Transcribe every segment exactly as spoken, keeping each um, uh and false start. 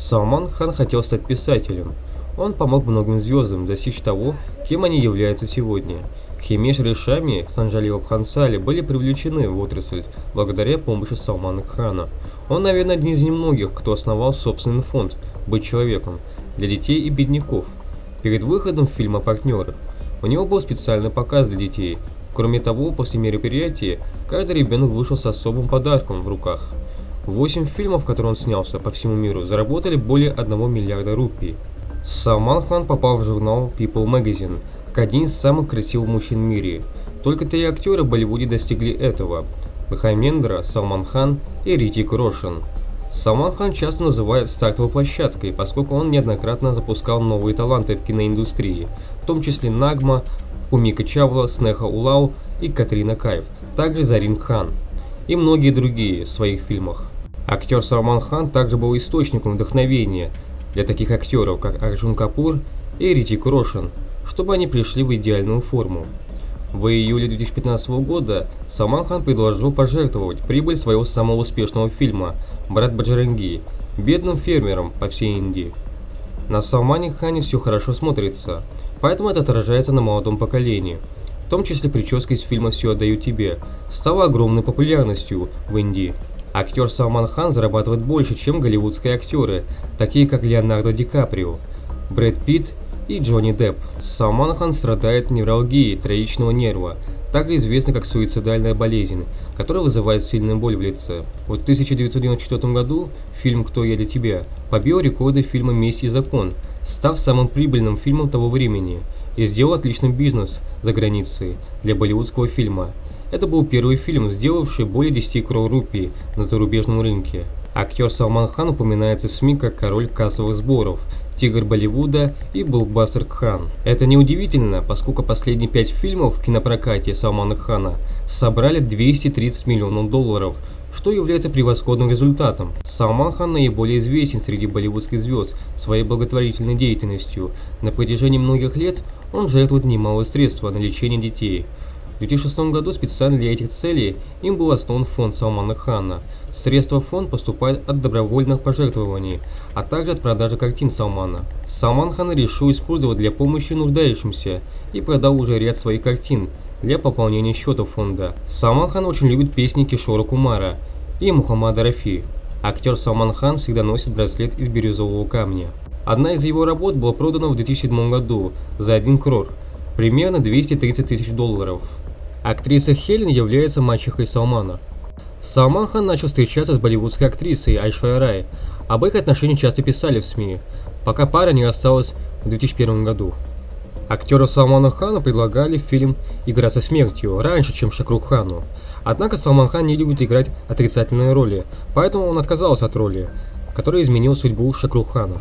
Салман Хан хотел стать писателем. Он помог многим звездам достичь того, кем они являются сегодня. Химеш Рейшами и Санджали Бхансали были привлечены в отрасль благодаря помощи Салмана Хана. Он, наверное, один из немногих, кто основал собственный фонд «Быть человеком» для детей и бедняков. Перед выходом фильма «Партнеры» у него был специальный показ для детей. Кроме того, после мероприятия каждый ребенок вышел с особым подарком в руках. Восемь фильмов, в которых он снялся по всему миру, заработали более одного миллиарда рупий. Салман Хан попал в журнал People Magazine как один из самых красивых мужчин в мире. Только три актера в Болливуде достигли этого – Дхармендра, Салман Хан и Ритик Рошен. Салман Хан часто называют стартовой площадкой, поскольку он неоднократно запускал новые таланты в киноиндустрии, в том числе Нагма, Бхумика Чавла, Снеха Улау и Катрина Кайф, также Зарин Хан и многие другие в своих фильмах. Актер Салман Хан также был источником вдохновения для таких актеров, как Арджун Капур и Ритик Рошен, чтобы они пришли в идеальную форму. В июле две тысячи пятнадцатого года Салман Хан предложил пожертвовать прибыль своего самого успешного фильма «Брат Баджаранги» бедным фермерам по всей Индии. На Салмане Хане все хорошо смотрится, поэтому это отражается на молодом поколении. В том числе прическа из фильма «Все отдаю тебе» стала огромной популярностью в Индии. Актер Салман Хан зарабатывает больше, чем голливудские актеры, такие как Леонардо Ди Каприо, Брэд Питт и Джонни Депп. Салман Хан страдает невралгией троичного нерва, также известной как суицидальная болезнь, которая вызывает сильную боль в лице. В тысяча девятьсот девяносто четвёртом году фильм «Кто я для тебя» побил рекорды фильма «Месть и закон», став самым прибыльным фильмом того времени, и сделал отличный бизнес за границей для болливудского фильма. Это был первый фильм, сделавший более десяти крон рупий на зарубежном рынке. Актер Салман Хан упоминается в СМИ как король кассовых сборов, тигр Болливуда и блокбастер Кхан. Это неудивительно, поскольку последние пять фильмов в кинопрокате Салмана Хана собрали двести тридцать миллионов долларов, что является превосходным результатом. Салман Хан наиболее известен среди болливудских звезд своей благотворительной деятельностью. На протяжении многих лет он жертвует немалые средства на лечение детей. В две тысячи шестом году специально для этих целей им был основан фонд Салмана Хана. Средства в фонд поступают от добровольных пожертвований, а также от продажи картин Салмана. Салман Хан решил использовать для помощи нуждающимся и продал уже ряд своих картин для пополнения счета фонда. Салман Хан очень любит песни Кишора Кумара и Мухаммада Рафи. Актер Салман Хан всегда носит браслет из бирюзового камня. Одна из его работ была продана в две тысячи седьмом году за один крор, примерно двести тридцать тысяч долларов. Актриса Хелен является мачехой Салмана. Салман Хан начал встречаться с болливудской актрисой Айшварьей Рай. Об их отношениях часто писали в СМИ, пока пара не рассталась в две тысячи первом году. Актеру Салмана Хана предлагали фильм «Игра со смертью» раньше, чем Шахрух Хану. Однако Салман Хан не любит играть отрицательные роли, поэтому он отказался от роли, которая изменила судьбу Шахрух Хана.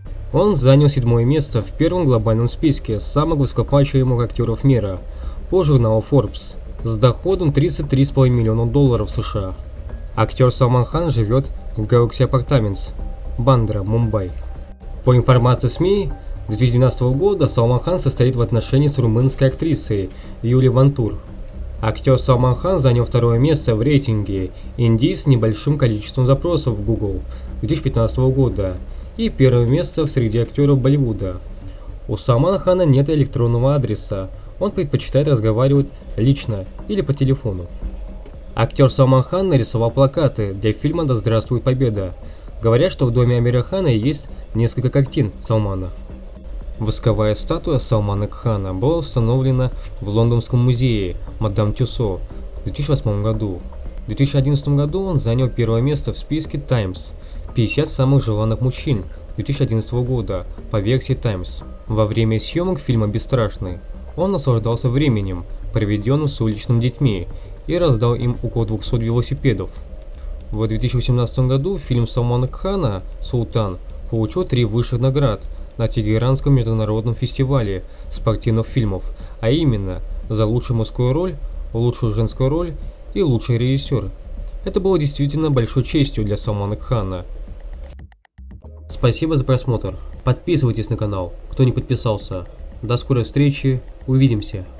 Он занял седьмое место в первом глобальном списке самых высокооплачиваемых актеров мира по журналу Forbes с доходом тридцать три целых пять миллиона долларов США. Актер Салман Хан живет в Galaxy Apartments, Бандра, Мумбай. По информации СМИ, с две тысячи двенадцатого года Салман Хан состоит в отношениях с румынской актрисой Юлией Вантур. Актер Салман Хан занял второе место в рейтинге Индии с небольшим количеством запросов в Google две тысячи пятнадцатого года и первое место среди актеров Болливуда. У Салмана Хана нет электронного адреса, он предпочитает разговаривать лично или по телефону. Актер Салман Хан нарисовал плакаты для фильма «Да здравствует Победа». Говорят, что в доме Амира Хана есть несколько картин Салмана. Восковая статуя Салмана Хана была установлена в Лондонском музее Мадам Тюссо в две тысячи восьмом году. В две тысячи одиннадцатом году он занял первое место в списке Times пятьдесят самых желанных мужчин две тысячи одиннадцатого года по версии Times. Во время съемок фильма «Бесстрашный» он наслаждался временем, проведенным с уличными детьми, и раздал им около двухсот велосипедов. В две тысячи восемнадцатом году фильм Салмана Хана «Султан» получил три высших наград на Тегеранском международном фестивале спортивных фильмов, а именно за лучшую мужскую роль, лучшую женскую роль и лучший режиссер. Это было действительно большой честью для Салмана Хана. Спасибо за просмотр. Подписывайтесь на канал, кто не подписался. До скорой встречи, увидимся.